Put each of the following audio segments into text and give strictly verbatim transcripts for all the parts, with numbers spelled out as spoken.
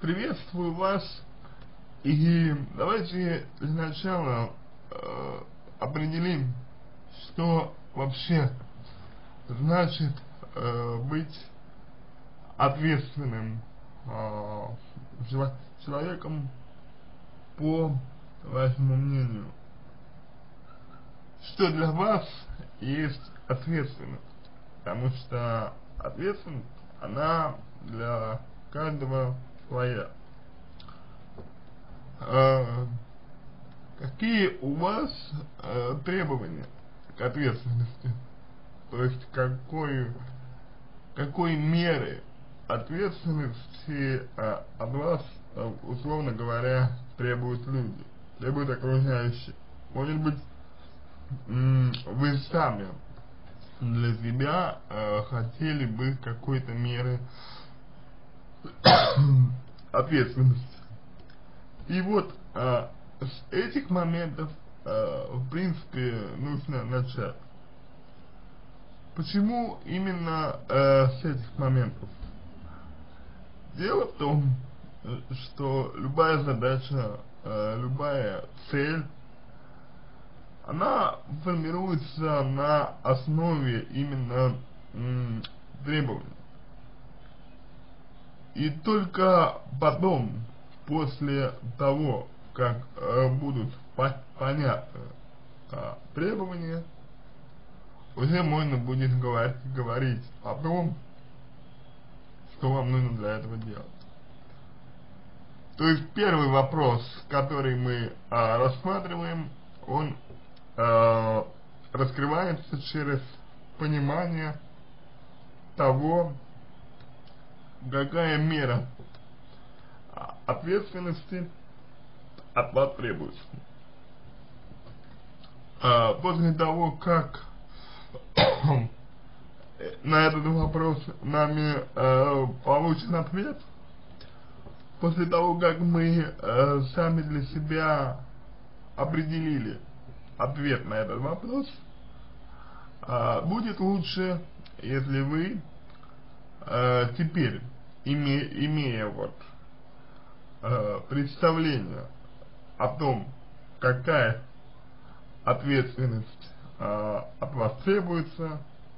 приветствую вас, и давайте для начала э, определим, что вообще значит э, быть ответственным э, человеком, по вашему мнению. Что для вас есть ответственность? Потому что ответственность, она для каждого своя. Э, какие у вас э, требования к ответственности? То есть какой, какой меры ответственности э, от вас, э, условно говоря, требуют люди, требуют окружающие? Может быть, вы сами для себя э, хотели бы какой-то меры ответственности. И вот э, с этих моментов, э, в принципе, нужно начать. Почему именно э, с этих моментов? Дело в том, что любая задача, э, любая цель, она формируется на основе именно м, требований. И только потом, после того, как э, будут по понятны э, требования, уже можно будет говорить, говорить о том, что вам нужно для этого делать. То есть первый вопрос, который мы э, рассматриваем, он э, раскрывается через понимание того, какая мера ответственности от вас требуется. А после того, как на этот вопрос нами э, получен ответ, после того, как мы э, сами для себя определили ответ на этот вопрос, э, будет лучше, если вы э, теперь, име, имея вот э, представление о том, какая ответственность э, от вас требуется,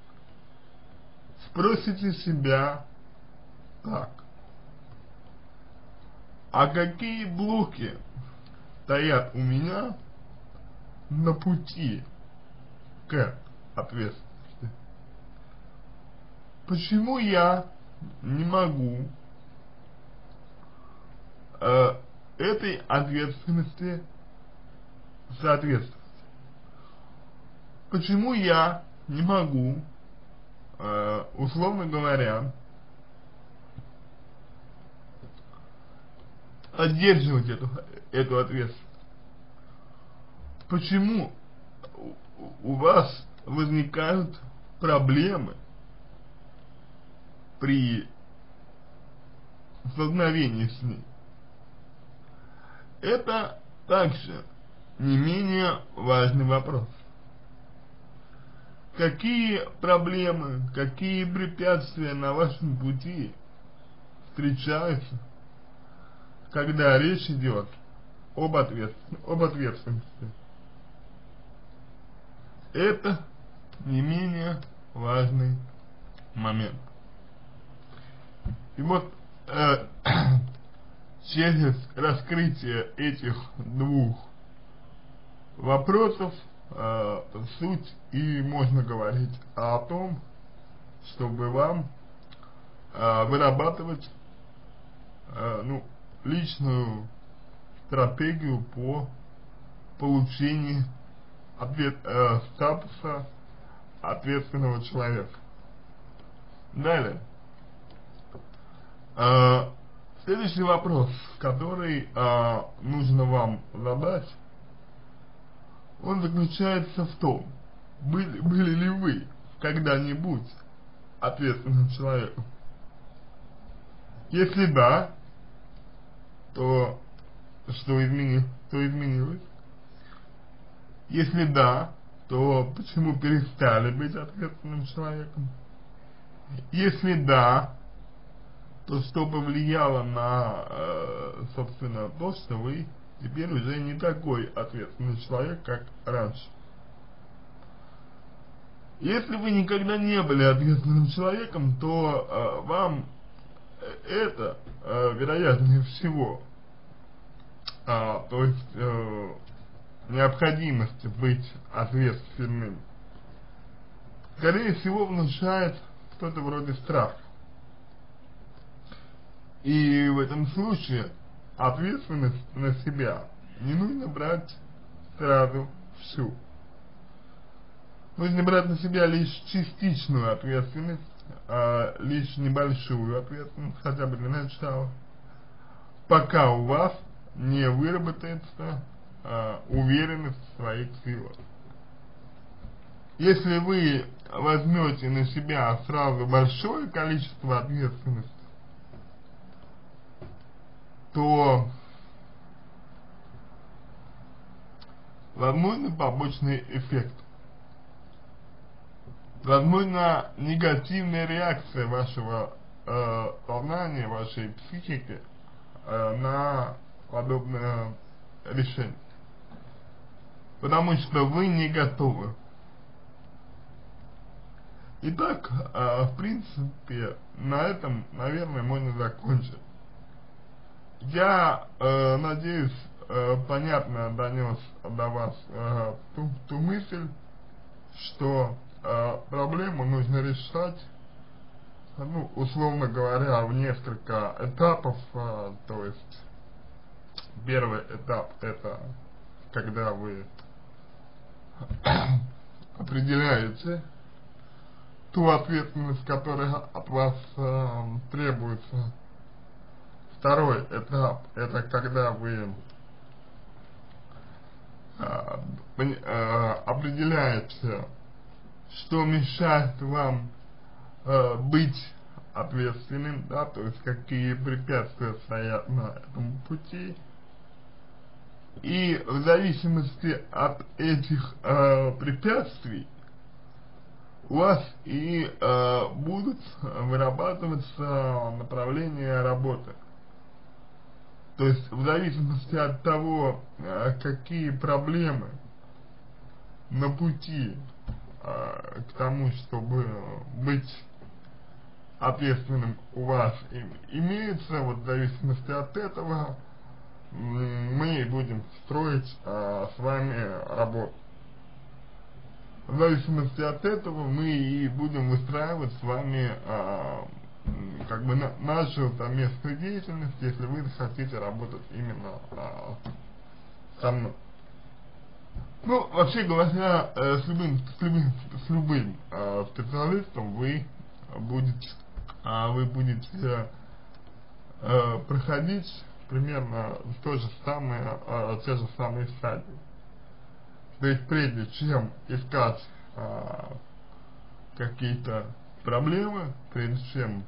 спросите себя так: а какие блоки стоят у меня на пути к ответственности? Почему я не могу э, этой ответственности соответствовать? Почему я не могу, э, условно говоря, поддерживать эту, эту ответственность? Почему у вас возникают проблемы при столкновении с ней? Это также не менее важный вопрос. Какие проблемы, какие препятствия на вашем пути встречаются, когда речь идет об, ответ, об ответственности? Это не менее важный момент. И вот э, через раскрытие этих двух вопросов э, суть и можно говорить о том, чтобы вам э, вырабатывать э, ну, личную стратегию по получению ответ, э, статуса ответственного человека. Далее. Э, следующий вопрос, который э, нужно вам задать, он заключается в том, были, были ли вы когда-нибудь ответственным человеком? Если да, то что измени, что изменилось? Если да, то почему перестали быть ответственным человеком? Если да, то, что повлияло на, э, собственно, то, что вы теперь уже не такой ответственный человек, как раньше. Если вы никогда не были ответственным человеком, то э, вам это, э, вероятнее всего, э, то есть э, необходимость быть ответственным, скорее всего, внушает что-то вроде страха. И в этом случае ответственность на себя не нужно брать сразу всю. Нужно брать на себя лишь частичную ответственность, а лишь небольшую ответственность, хотя бы для начала, пока у вас не выработается а, уверенность в своих силах. Если вы возьмете на себя сразу большое количество ответственности, то возможны побочные эффекты. Возможно, негативная реакция вашего э, сознания, вашей психики э, на подобное решение. Потому что вы не готовы. Итак, э, в принципе, на этом, наверное, можно закончить. Я э, надеюсь, э, понятно донес до вас э, ту, ту мысль, что э, проблему нужно решать, ну, условно говоря, в несколько этапов. Э, то есть первый этап — это когда вы определяете ту ответственность, которая от вас э, требуется. Второй этап — это когда вы э, э, определяете, что мешает вам э, быть ответственным, да, то есть какие препятствия стоят на этом пути. И в зависимости от этих э, препятствий у вас и э, будут вырабатываться направления работы. То есть в зависимости от того, э, какие проблемы на пути э, к тому, чтобы быть ответственным у вас им, имеются, вот в зависимости от этого мы будем строить э, с вами работу. В зависимости от этого мы и будем выстраивать с вами э, как бы на, нашу совместную деятельность, если вы хотите работать именно э, со мной. Ну, вообще говоря, э, с любым, с любым, с любым э, специалистом вы будете, э, вы будете э, проходить примерно то же самое, э, те же самые стадии. То есть прежде чем искать э, какие-то проблемы, прежде чем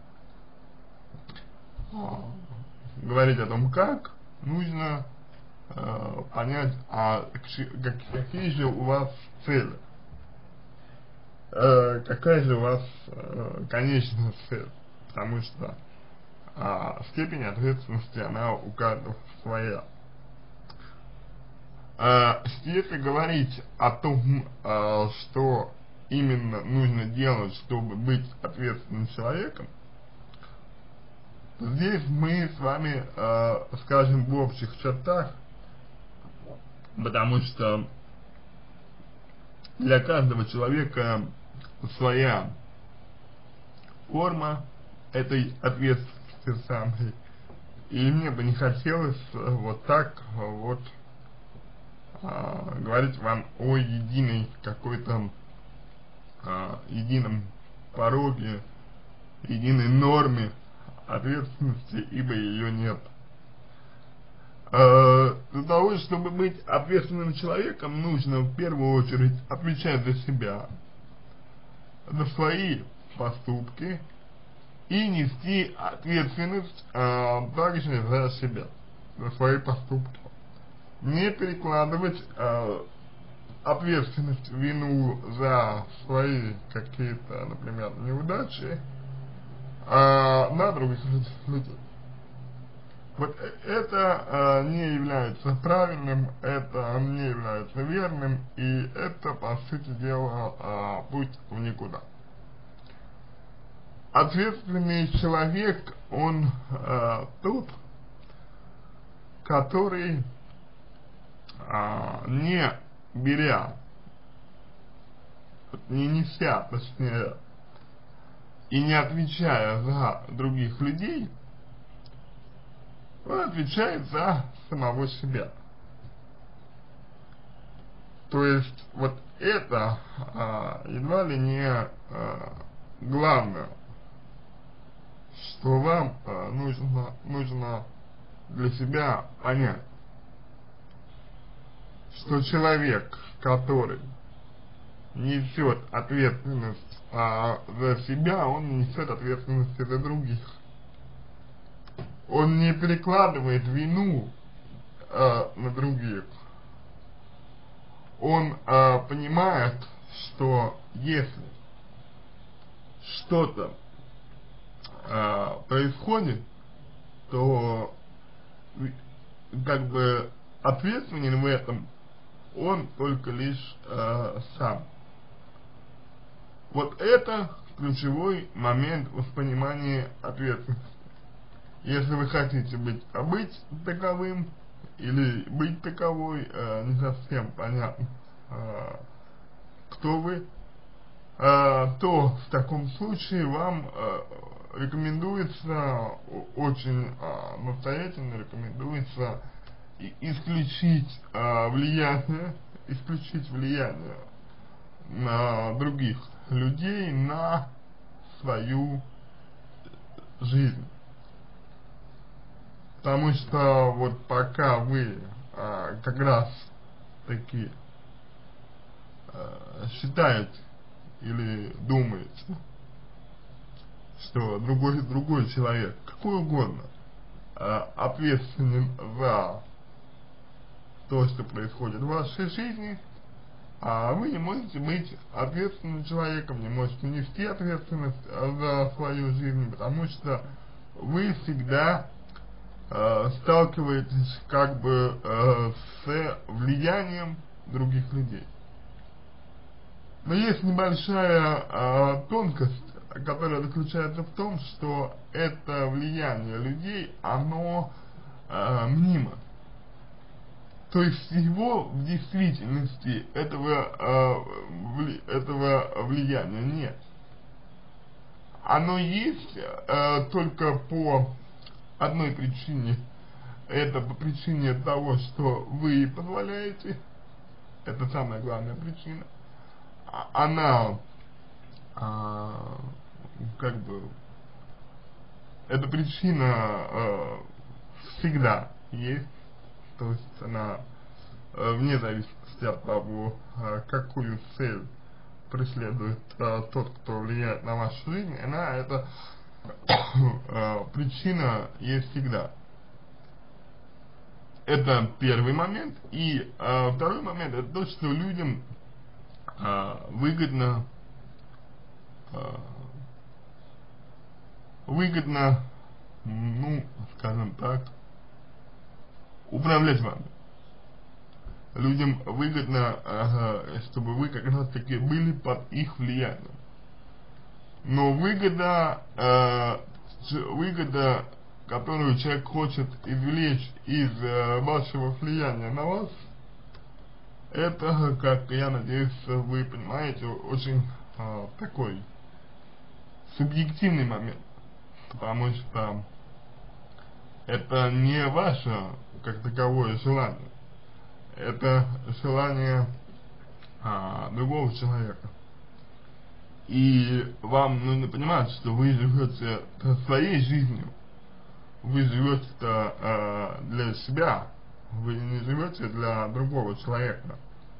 э, говорить о том, как, нужно э, понять, а как, какие же у вас цели, э, какая же у вас э, конечная цель, потому что э, степень ответственности, она у каждого своя. Uh, если говорить о том, uh, что именно нужно делать, чтобы быть ответственным человеком, здесь мы с вами uh, скажем в общих чертах, потому что для каждого человека своя форма этой ответственности самой, и мне бы не хотелось вот так вот А, говорить вам о единой какой-то а, едином пороге, единой норме ответственности, ибо ее нет. А, для того, чтобы быть ответственным человеком, нужно в первую очередь отвечать за себя, за свои поступки и нести ответственность а, также за себя, за свои поступки. Не перекладывать э, ответственность, вину за свои какие-то, например, неудачи э, на других людей. Вот это э, не является правильным, это не является верным, и это, по сути дела, э, путь в никуда. Ответственный человек, он э, тот, который, э, не беря, не неся, точнее, и не отвечая за других людей, он отвечает за самого себя. То есть вот это а, едва ли не а, главное, что вам а, нужно, нужно для себя понять, что человек, который несет ответственность а, за себя, он не несет ответственности за других. Он не перекладывает вину э, на других. Он э, понимает, что если что-то э, происходит, то как бы ответственен в этом он только лишь э, сам. Вот это ключевой момент воспринимания ответственности. Если вы хотите быть, быть таковым или быть таковой, э, не совсем понятно, э, кто вы, э, то в таком случае вам э, рекомендуется, очень э, настоятельно рекомендуется исключить э, влияние, исключить влияние на других людей на свою жизнь. Потому что вот пока вы а, как раз таки а, считаете или думаете, что другой, другой человек, какой угодно, а, ответственен за то, что происходит в вашей жизни, а вы не можете быть ответственным человеком, не можете нести ответственность за свою жизнь, потому что вы всегда э, сталкиваетесь как бы э, с влиянием других людей. Но есть небольшая э, тонкость, которая заключается в том, что это влияние людей, оно э, мнимо. То есть его в действительности этого, э, вли, этого влияния нет. Оно есть э, только по одной причине. Это по причине того, что вы позволяете. Это самая главная причина. Она э, как бы эта причина э, всегда есть. То есть она э, вне зависимости от того, э, какую цель преследует э, тот, кто влияет на вашу жизнь, она, эта э, причина есть всегда. Это первый момент. И э, второй момент, это то, что людям э, выгодно э, выгодно, ну, скажем так, управлять вами. Людям выгодно, ага, чтобы вы как раз таки были под их влиянием. Но выгода, э, выгода, которую человек хочет извлечь из э, вашего влияния на вас, это, как я надеюсь, вы понимаете, очень э, такой субъективный момент. Потому что это не ваше, как таковое, желание. Это желание а, другого человека. И вам нужно понимать, что вы живете своей жизнью. Вы живете а, для себя. Вы не живете для другого человека.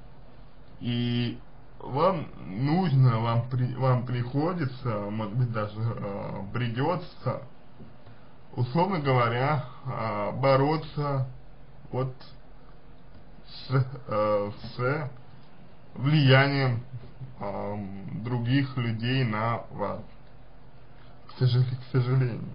И вам нужно, вам, при, вам приходится, может быть даже а, придется, условно говоря, бороться вот с, э, с влиянием э, других людей на вас. к сожалению. К сожалению.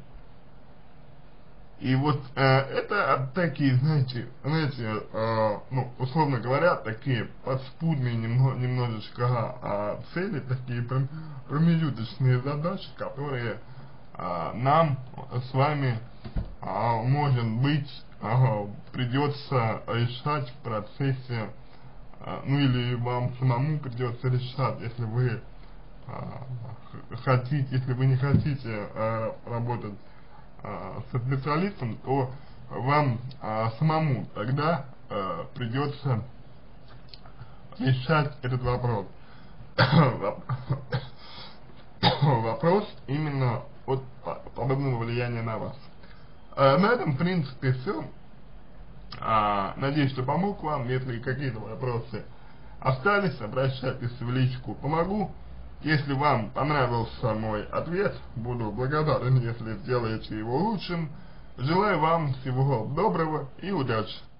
И вот э, это такие, знаете, знаете, э, ну, условно говоря, такие подспудные немного, немножечко э, цели, такие промежуточные задачи, которые э, нам с вами, э, может быть, э, придется решать в процессе, э, ну или вам самому придется решать, если вы э, хотите, если вы не хотите э, работать со специалистом, то вам а, самому тогда а, придется решать этот вопрос. Вопрос именно от подобного влияния на вас. А, на этом, в принципе, все. А, надеюсь, что помог вам. Если какие-то вопросы остались, обращайтесь в личку, помогу. Если вам понравился мой ответ, буду благодарен, если сделаете его лучшим. Желаю вам всего доброго и удачи!